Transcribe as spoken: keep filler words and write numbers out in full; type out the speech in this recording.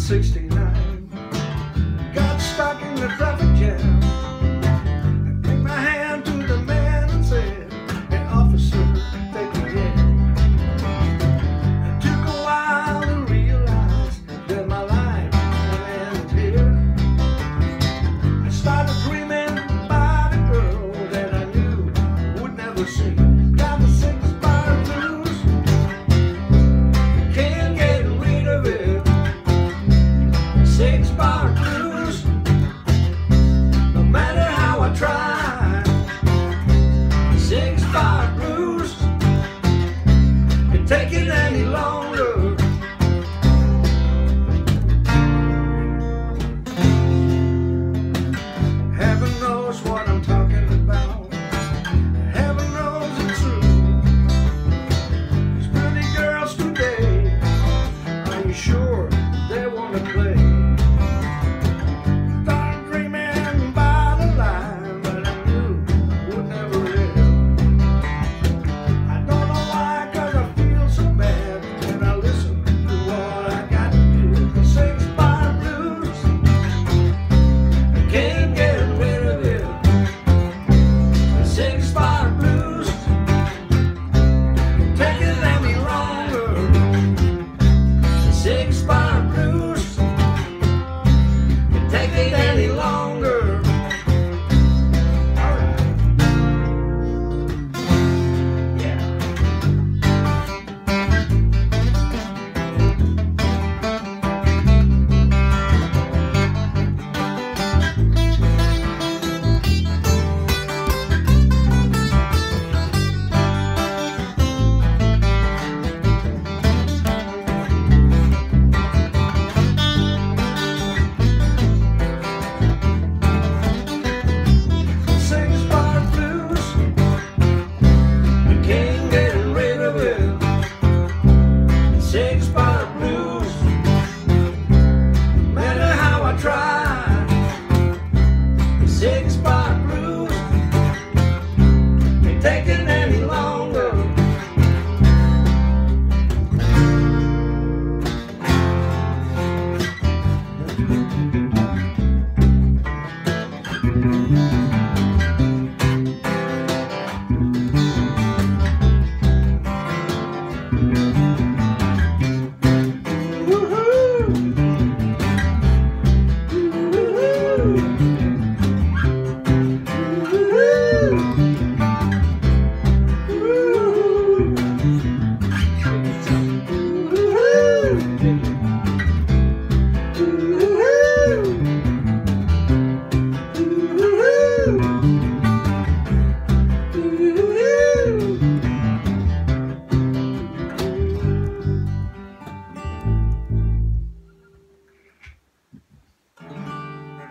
sixty-nine. Got stuck in the traffic jam. I gave my hand to the man and said, "Hey officer, take me in." It took a while to realize that my life had ended here. I started dreaming about a girl that I knew I would never see. Got the six bar blues, can't get rid of it. Six bar blues, no matter how I try. Six bar blues, can't take it any longer. Heaven knows what I'm talking about. Heaven knows it's true. These pretty girls today, are you sure they wanna play?